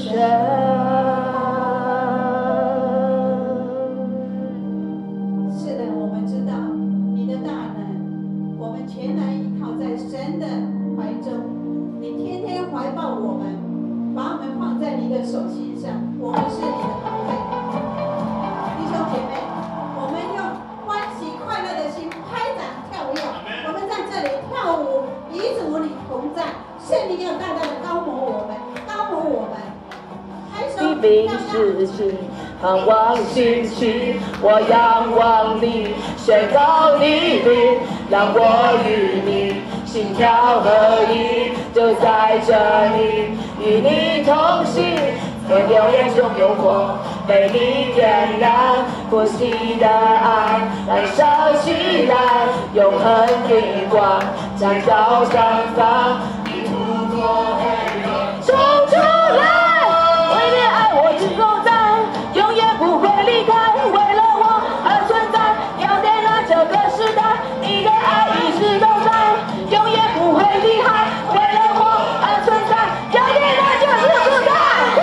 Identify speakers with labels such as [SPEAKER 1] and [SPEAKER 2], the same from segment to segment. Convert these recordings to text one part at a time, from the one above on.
[SPEAKER 1] 是的，我们知道你的大能，我们全然依靠在神的怀中。你天天怀抱我们，把我们放在你的手心上，我们是你的宝贝。弟兄姐妹，我们用欢喜快乐的心拍掌跳跃，我们在这里跳舞，与主你同在。圣灵要大大的高摩我们，高摩我们。
[SPEAKER 2] 你名事情，盼望兴起，我仰望你，宣告你名，让我与你心跳合一，就在这里与你同行。天流眼中有火，被你点燃，不息的爱燃烧起来，永恒的光闪照上方，你突破黑暗，冲出来。为你爱我只够在，永远不会离开，为了我而存在，要点燃这个时代，你的爱一直都在，永远不会离开，为了我而存在，要点燃这个时代。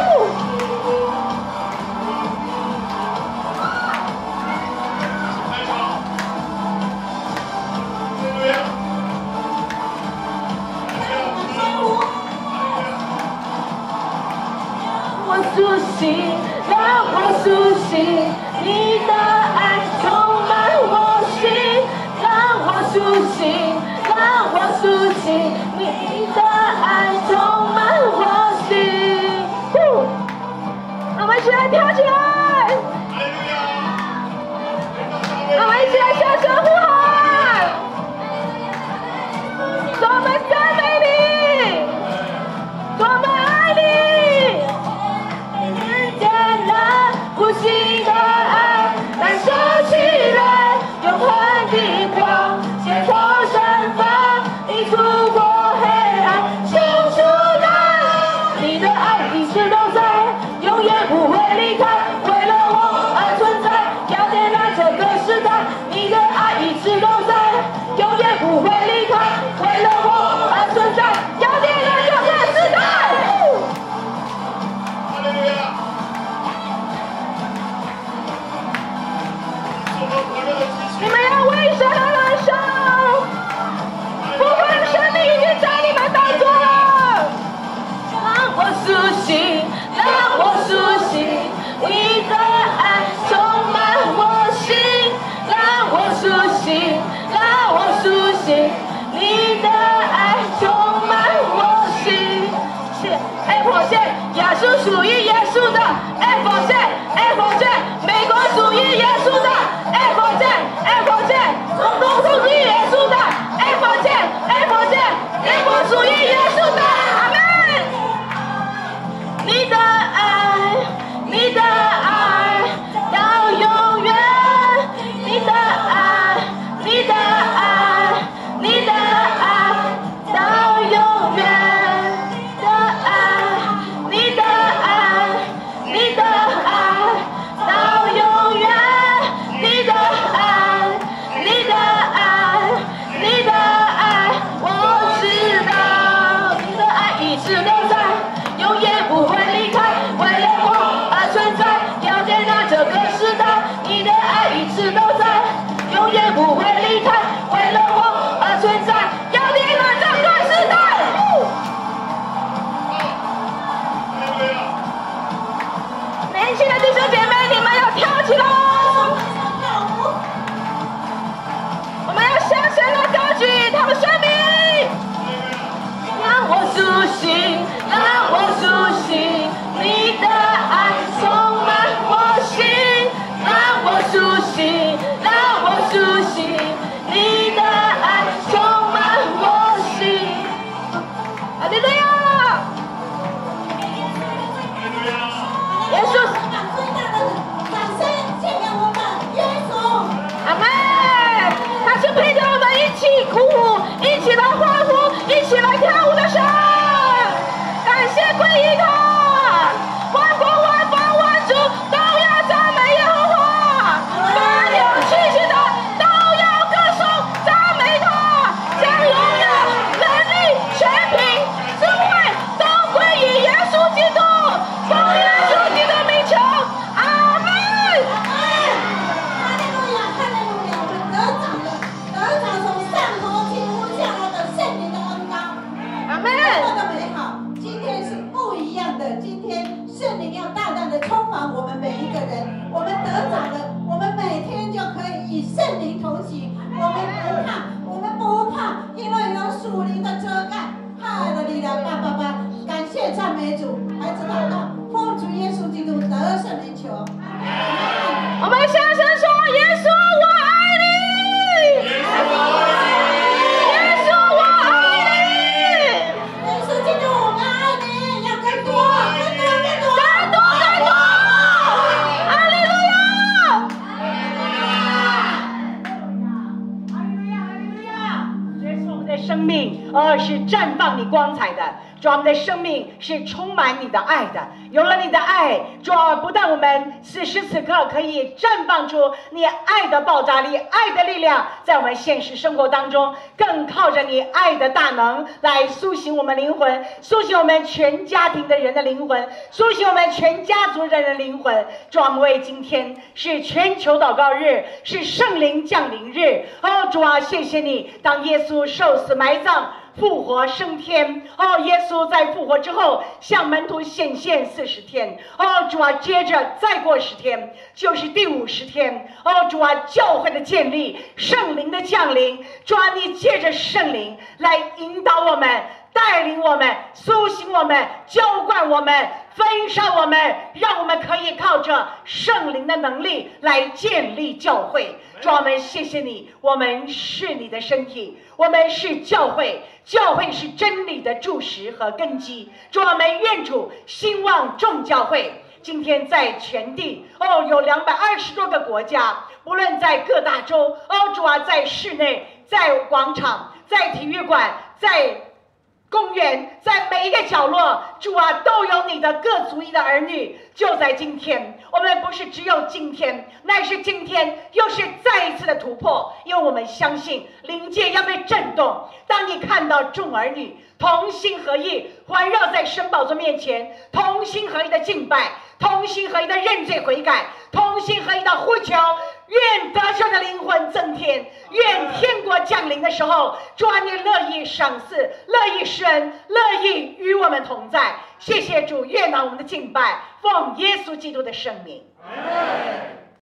[SPEAKER 2] 我苏醒，让我苏醒，你的爱充满我心，让我苏醒，让我苏醒，你的爱充满我心。我们一起来跳起来，我们一起来向神呼喊，多么赞美你，多么爱你。不息的爱燃烧起来，永恒的光线头散发，你突破黑暗，冲出来，你的爱一直都在，永远不会离开，为了我而存在，要点燃这个时代，你的爱一直都在，永远不会离开，为了我而存在，要点燃这个时代。你们要为神而燃烧，不管生命已经在你们当中了。让我苏醒，让我苏醒，你的爱充满我心。让我苏醒，让我苏醒，你的爱充满我心。是 Apple 线，亚述属于耶稣的 Apple 线 ，Apple 线，美国属于耶稣的 Apple 线。中东属于耶稣的 Apple 线 ，Apple 线，英国属于耶稣的，阿门。你的爱，你的爱到永远，你的爱，你的爱，你的爱到永远，你的爱，你的爱，你的爱到永远，你的爱。你的爱，你的爱，我知道，你的爱一
[SPEAKER 1] 孩子祷告，奉主耶稣基督得胜的求。
[SPEAKER 2] 我们向神说：耶稣，我爱你。耶稣，我爱你。耶稣，我爱你。
[SPEAKER 1] 耶稣基督，我们爱你，要更多，更多，更多，
[SPEAKER 2] 更多，更多。哈利路亚！
[SPEAKER 3] 哈利路亚！哈利路亚！耶稣，我们的生命是绽放你光彩的。主，我们的生命是充满你的爱的，有了你的爱，主，不但我们此时此刻可以绽放出你爱的爆炸力、爱的力量，在我们现实生活当中，更靠着你爱的大能来苏醒我们灵魂，苏醒我们全家庭的人的灵魂，苏醒我们全家族人的灵魂。主，我们为今天是全球祷告日，是圣灵降临日。主啊，谢谢你，当耶稣受死埋葬复活升天，耶稣在复活之后向门徒显现40天，主啊，接着再过10天就是第50天，主啊，教会的建立，圣灵的降临，主啊，你借着圣灵来引导我们，带领我们，苏醒我们，浇灌我们，焚烧我们，让我们可以靠着圣灵的能力来建立教会。主啊，我们谢谢你，我们是你的身体，我们是教会，教会是真理的柱石和根基。主啊，我们愿主兴旺众教会。今天在全地有220多个国家，无论在各大洲，主啊，在室内，在广场，在体育馆，在公园，在每一个角落，主啊，都有你的各族裔的儿女。就在今天，我们不是只有今天，乃是今天又是再一次的突破，因为我们相信灵界要被震动。当你看到众儿女同心合意环绕在神宝座面前，同心合意的敬拜，同心合意的认罪悔改，同心合意的呼求，愿得救的灵魂增添，愿天国降临的时候，主啊，你乐意赏赐，乐意施恩，乐意与我们同在。谢谢主，悦纳我们的敬拜，奉耶稣基督的圣名。